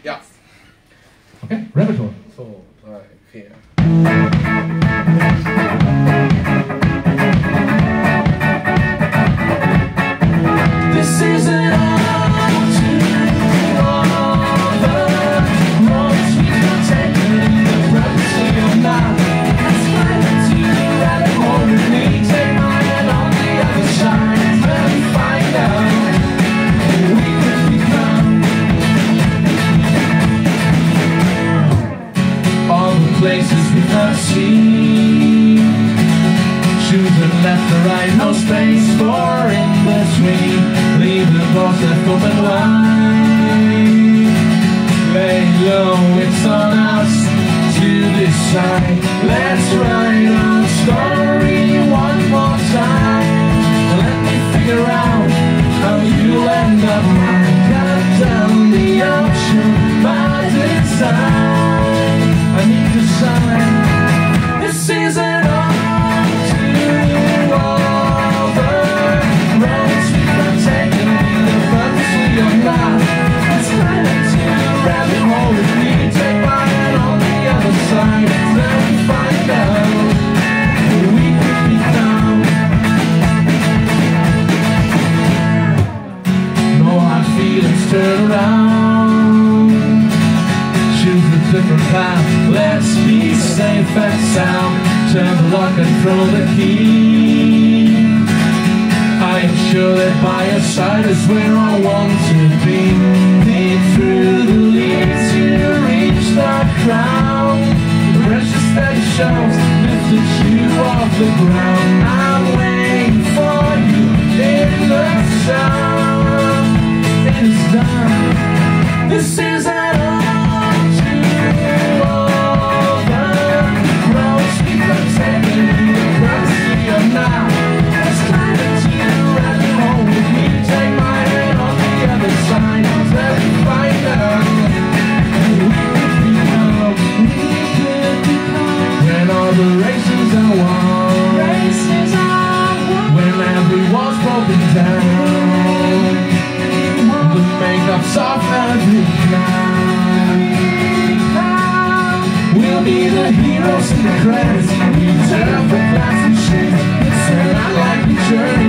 Ja. Okay, Repertoire. 2, 3, 4. This isn't all too all the roads we've taken, the privacy of now. Let's climb into the rabbit hole with me. Take my hand on the other side and find out who we could become. All the places we've not seen, choosing left or right, no space for in between. Leave the doors left open wide. Lay low, it's on us to decide. Let's write our story one more time. Let me figure out how you'll end up mine. Cut down the ocean by design. I need to sign. This isn't all too over. Roads we've not taken, the fantasy of life. Let's climb into the rabbit hole with me. Take my hand on the other side. Let me find out who we could become. No hard feelings, turn around. Choose a different path. Let's be safe and sound. Turn the lock and throw the key. I am sure that by your side is where I want to be. Deep through the leaves you reach the crown. The precious steady shelves lifted you off the ground. I'm waiting for you in the sun. It is done. This is an soft every cloud. We'll be the heroes in the credits. We turn up the glass and shit. It's a lot like the journey.